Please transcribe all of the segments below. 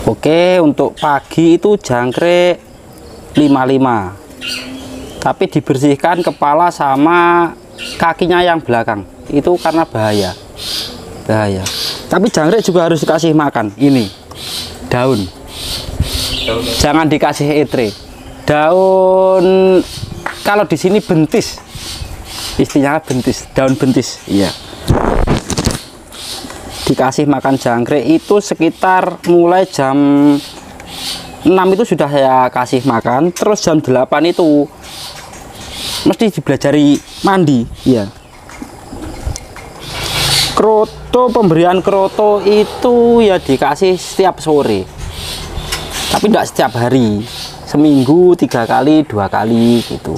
Oke, untuk pagi itu jangkrik 55. Tapi dibersihkan kepala sama kakinya yang belakang. Itu karena bahaya. Tapi jangkrik juga harus dikasih makan. Ini daun. Jangan dikasih etre. Daun kalau di sini bentis. Istilahnya bentis, daun bentis. Iya. Dikasih makan jangkrik itu sekitar mulai jam 6 itu sudah saya kasih makan, terus jam 8 itu mesti dibelajari mandi. Ya. Kroto, pemberian kroto itu ya dikasih setiap sore, tapi tidak setiap hari, seminggu 3 kali 2 kali gitu.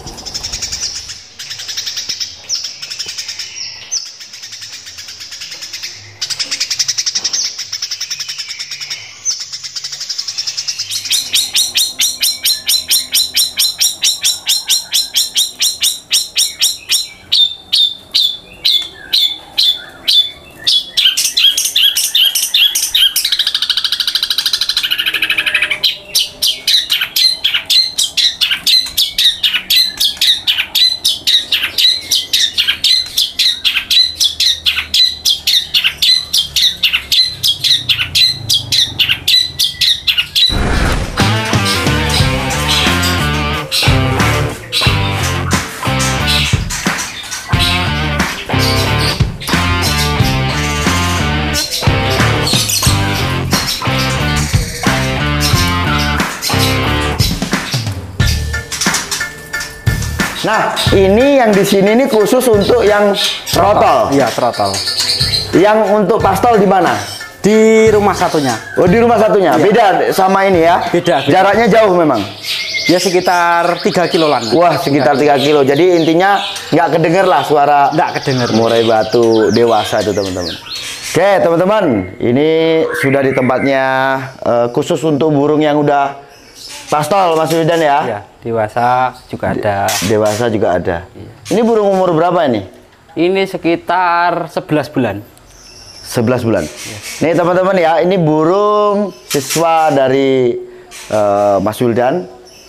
Nah, ini yang di sini ini khusus untuk yang trotol. Iya, trotol. Yang untuk pastol di mana? Di rumah satunya. Oh, di rumah satunya. Iya. Beda sama ini ya? Beda. Jaraknya jauh memang. Ya sekitar 3 kiloan. Wah, sekitar 3 kilo. Jadi intinya nggak kedenger lah suara Nggak kedenger. murai batu dewasa itu, teman-teman. Oke, teman-teman, ini sudah di tempatnya khusus untuk burung yang udah pastol, Mas Wildan ya? Iya, dewasa juga ada. Dewasa juga ada. Iya. Ini burung umur berapa ini? Ini sekitar 11 bulan. 11 bulan. Nih teman-teman ya, ini burung siswa dari Mas Wildan.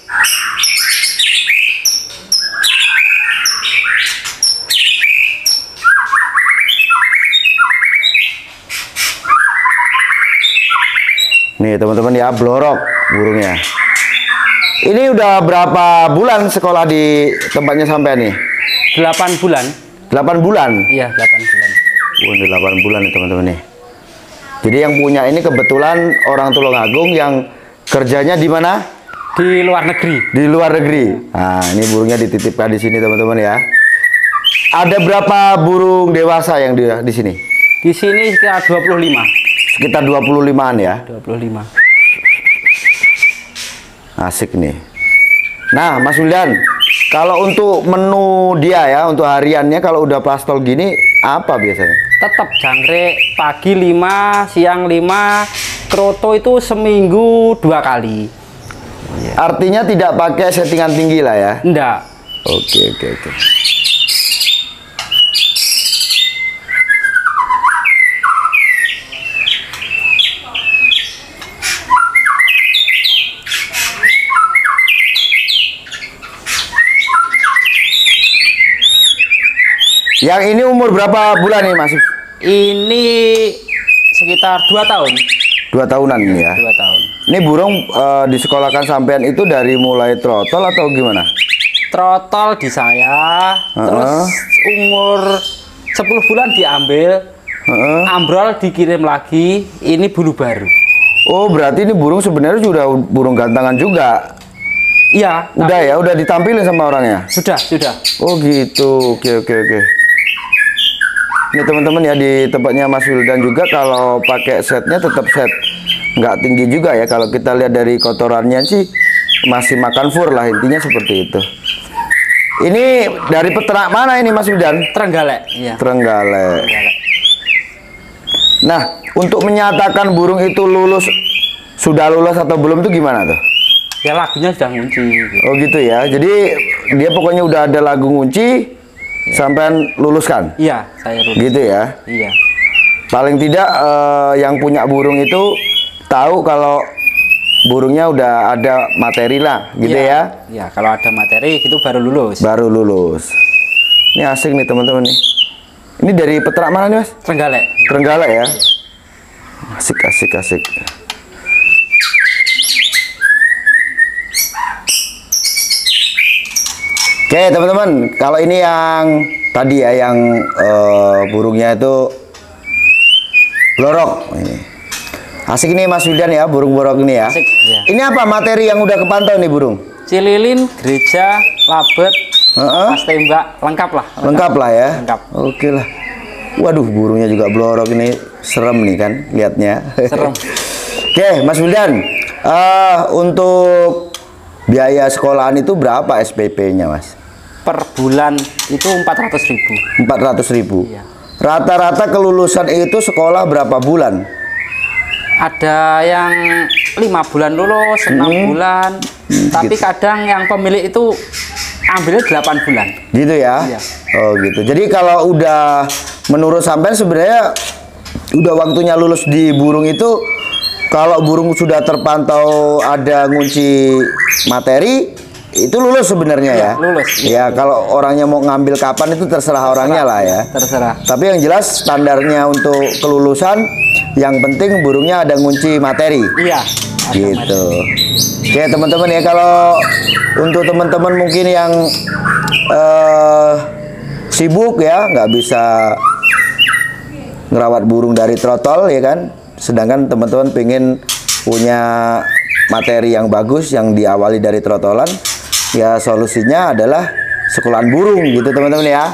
Nih teman-teman ya, blorok burungnya. Ini udah berapa bulan sekolah di tempatnya sampai nih? 8 bulan. 8 bulan? Iya, 8 bulan. Udah 8 bulan nih teman-teman nih. Jadi yang punya ini kebetulan orang Tulungagung yang kerjanya di mana? Di luar negeri. Di luar negeri. Nah, ini burungnya dititipkan di sini teman-teman ya. Ada berapa burung dewasa yang di sini? Di sini sekitar 25. Sekitar 25-an ya. 25. Asik nih. Nah, Mas Wildan, kalau untuk menu dia ya, untuk hariannya kalau udah pastol gini, apa biasanya? Tetap jangkrik pagi 5, siang 5, kroto itu seminggu 2 kali. Artinya tidak pakai settingan tinggi lah ya? Enggak. Oke. Yang ini umur berapa bulan nih Mas? Ini sekitar 2 tahun. 2 tahunan ini ya? 2 tahun. Ini burung disekolahkan sampean itu dari mulai trotol atau gimana? Trotol di saya, terus umur 10 bulan diambil, ambrol dikirim lagi, ini bulu baru. Oh, berarti ini burung sebenarnya sudah burung gantangan juga? Iya. Udah ya, udah ditampilin sama orangnya? Sudah. Oh gitu, oke. Ini teman-teman ya, di tempatnya Mas Wildan juga kalau pakai setnya tetap set nggak tinggi juga ya. Kalau kita lihat dari kotorannya sih masih makan fur lah, intinya seperti itu. Ini dari peternak mana ini Mas Wildan? Trenggalek. Iya. Trenggalek. Nah, untuk menyatakan burung itu sudah lulus atau belum itu gimana tuh? Ya lagunya sudah ngunci. Gitu. Oh gitu ya. Jadi dia pokoknya udah ada lagu ngunci, sampai luluskan. Iya, saya lulus. Gitu ya. Iya. Paling tidak yang punya burung itu tahu kalau burungnya udah ada materi lah gitu ya. Ya, kalau ada materi itu baru lulus. Baru lulus. Ini asik nih teman-teman nih. Ini dari peternak mana nih Mas? Trenggalek. Trenggalek ya. Asik, asik, asik. Oke teman-teman, kalau ini yang tadi ya, yang burungnya itu blorok. Ini. Asik ini Mas Wildan ya, burung blorok ini ya. Asik, ya. Ini apa materi yang udah kepantau nih burung? Cililin, gereja, labet, mas tembak, lengkap lah. Lengkap lah ya. Lengkap. Oke lah. Waduh, burungnya juga blorok ini, serem nih kan lihatnya. Serem. Oke, Mas Wildan, untuk biaya sekolahan itu berapa SPP-nya, Mas? Per bulan itu 400.000. 400.000. Iya. Rata-rata kelulusan itu sekolah berapa bulan? Ada yang 5 bulan lulus, 6 bulan. Tapi gitu. kadang yang pemilik itu ambilnya 8 bulan. Gitu ya? Iya. Oh gitu. Jadi kalau udah menurut sampean sebenarnya udah waktunya lulus di burung itu, kalau burung sudah terpantau ada ngunci materi, itu lulus sebenarnya ya? Lulus. Ya, kalau orangnya mau ngambil kapan itu terserah orangnya lah ya. Terserah. Tapi yang jelas standarnya untuk kelulusan, yang penting burungnya ada ngunci materi. Iya. Gitu. Oke teman-teman ya, kalau untuk teman-teman mungkin yang sibuk ya, nggak bisa ngerawat burung dari trotol ya kan, sedangkan teman-teman pengen punya materi yang bagus yang diawali dari trotolan, ya solusinya adalah sekolahan burung gitu teman-teman ya.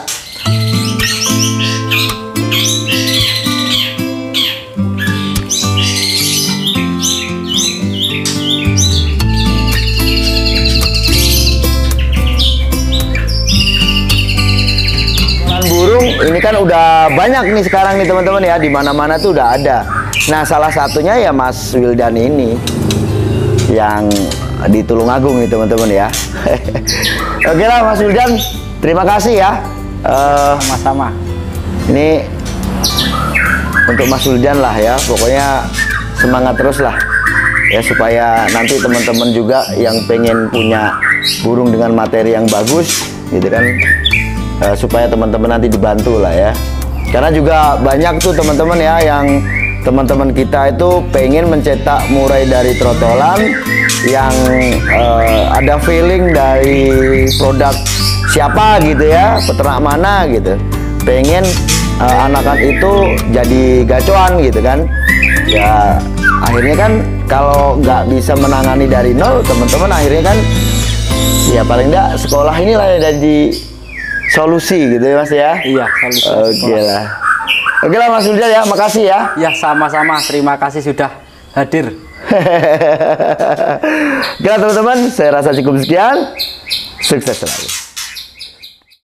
Burung ini kan udah banyak nih sekarang nih teman-teman ya, di mana-mana tuh udah ada. Nah, salah satunya ya Mas Wildan ini yang di Tulungagung nih teman-teman ya. Oke lah Mas Wildan, terima kasih ya. Sama-sama. Ini untuk Mas Wildan lah ya, pokoknya semangat terus lah ya, supaya nanti teman-teman juga yang pengen punya burung dengan materi yang bagus gitu kan, supaya teman-teman nanti dibantu lah ya. Karena juga banyak tuh teman-teman ya, yang teman-teman kita itu pengen mencetak mulai dari trotolan yang ada feeling dari produk siapa gitu ya, peternak mana gitu, pengen anakan itu jadi gacoan gitu kan. Ya akhirnya kan kalau nggak bisa menangani dari nol, teman-teman akhirnya kan ya paling nggak sekolah inilah jadi solusi gitu ya Mas ya. Iya, solusi. Oke lah. Oke lah Mas Wildan ya, makasih ya. Ya, sama-sama. Terima kasih sudah hadir. Oke lah teman-teman, saya rasa cukup sekian. Sukses selalu.